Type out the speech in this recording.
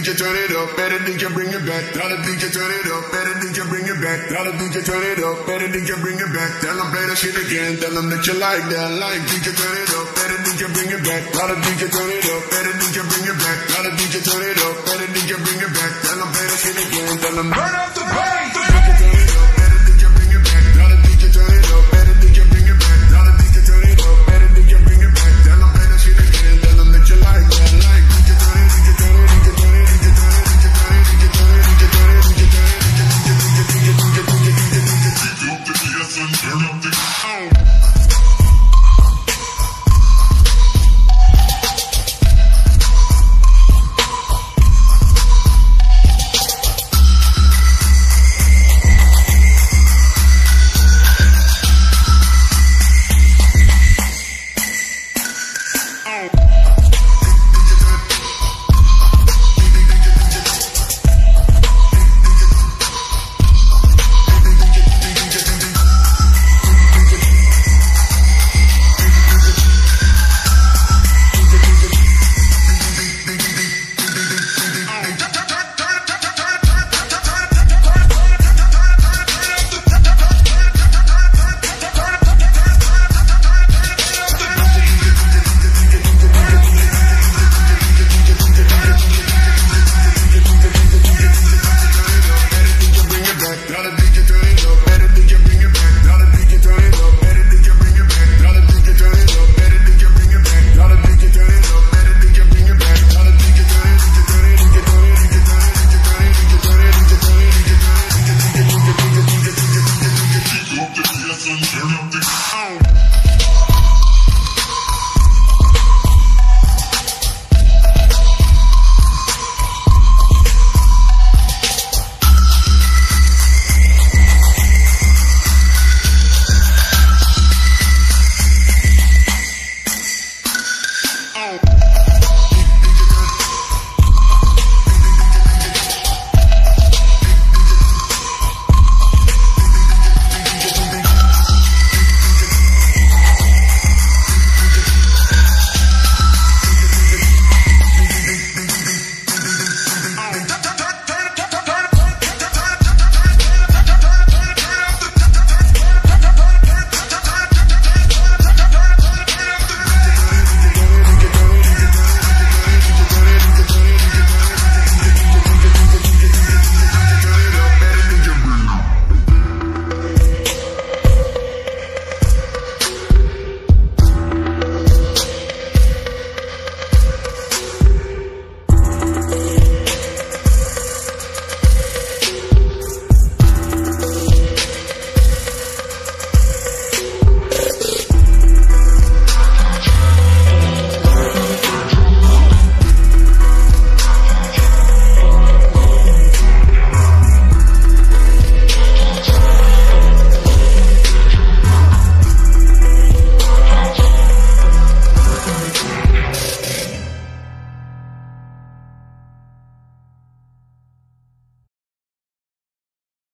DJ turn it up, better DJ bring it back. Tell the DJ turn it up, better DJ bring it back. Tell the DJ turn it up, better DJ bring it back. Tell them play that shit again, tell them that you like that. Like DJ turn it up, better DJ bring it back. Tell the DJ turn it up, better DJ bring it back. Tell the DJ turn it up, better DJ bring it back. Tell them play that shit again, tell them burn up the bass.